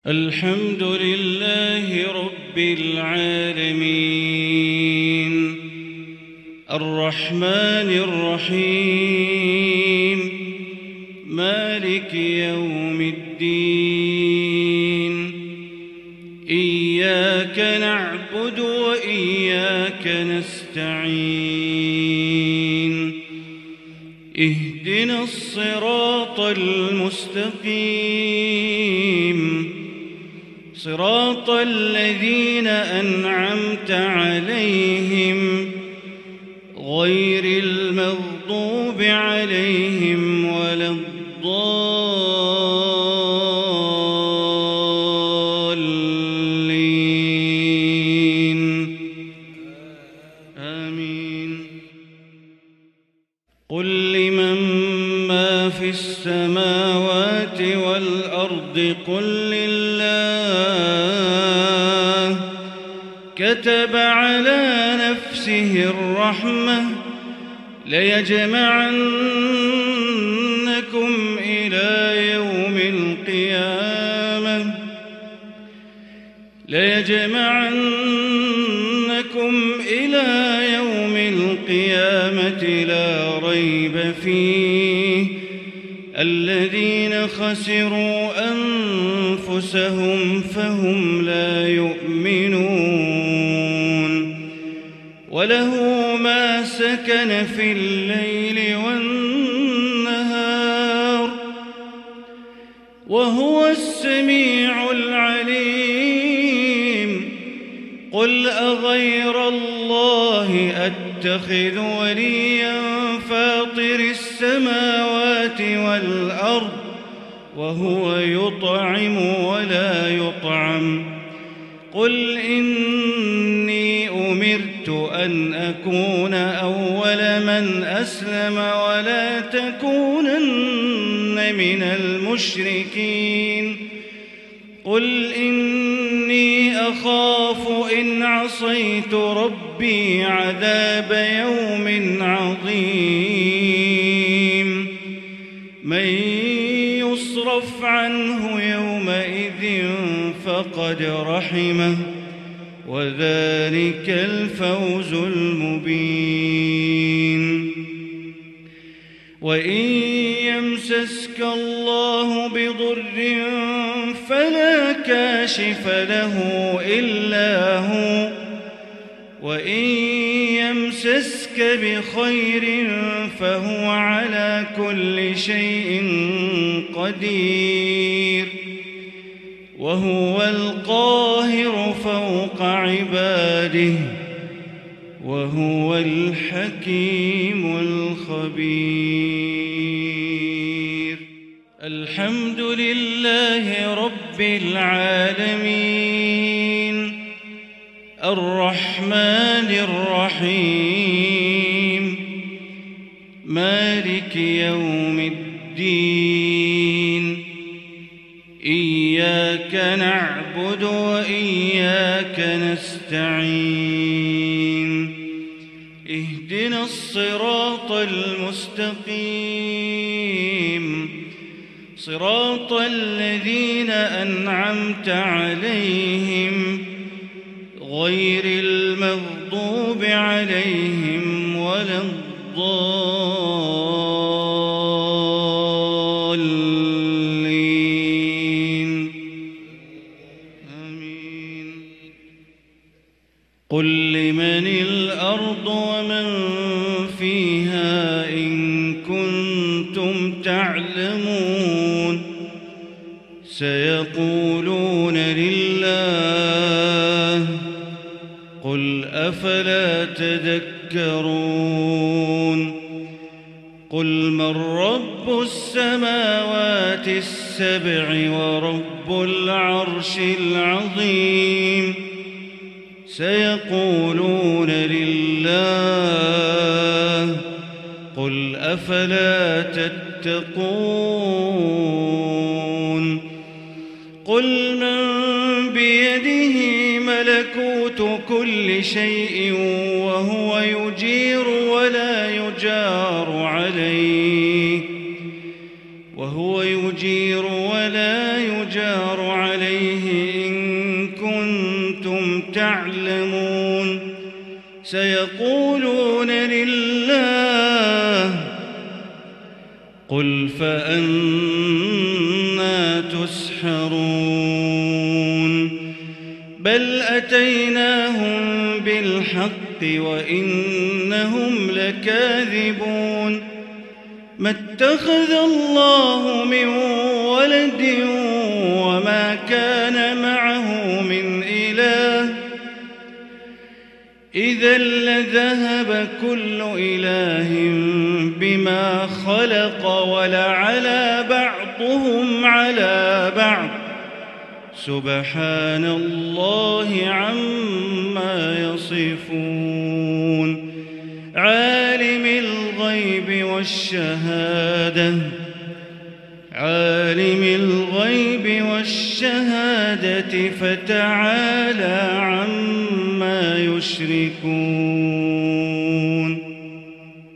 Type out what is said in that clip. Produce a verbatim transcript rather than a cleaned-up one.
الحمد لله رب العالمين الرحمن الرحيم مالك يوم الدين إياك نعبد وإياك نستعين اهدنا الصراط المستقيم صراط الذين أنعمت عليهم غير المغضوب عليهم ولا الضالين آمين. قل لمن ما في السماوات والأرض قل لله كتب على نفسه الرحمة ليجمعنكم إلى يوم القيامة ليجمعنكم إلى يوم القيامة لا ريب فيه الذين خسروا أنفسهم فهم لا يؤمنون. وله ما سكن في الليل والنهار وهو السميع العليم. قل أغير الله أتخذ وليا فاطر السماوات والأرض وهو يطعم ولا يطعم. قل إني أمرت أن أكون أول من أسلم ولا تكونن من المشركين. قل إني أخاف إن عصيت ربي عذاب يوم عظيم. من يصرف عنه يومئذ فقد رحمه وذلك الفوز المبين. وإن يمسسك الله بضر فلا كاشف له إلا هو وإن يمسسك بخير فهو على كل شيء قدير وهو القاهر فوق عباده وهو الحكيم الخبير. الحمد لله رب العالمين الرحمن الرحيم مالك يوم الدين إياك نعبد وإياك نستعين اهدنا الصراط المستقيم صراط الذين أنعمت عليهم غير المغضوب عليهم ولا الضالين آمين. قل لمن الأرض ومن فيها إن كنتم تعلمون سيقولون لله قل أفلا تذكرون. قل من رب السماوات السبع ورب العرش العظيم سيقولون لله قل أفلا تتقون. قل من بيده ملكوت كل شيء وهو يجير ولا يجار عليه وهو يجير ولا يجار عليه سيقولون لله قل فأنى تسحرون بل أتيناهم بالحق وإنهم لكاذبون ما اتخذ الله من ولد وما كان معه من إله إذا لذهب كل إله بما خلق ولعلى بعضهم على بعض سبحان الله عما يصفون عالم الغيب والشهادة عالم الغيب والشهادة فتعالى عما يشركون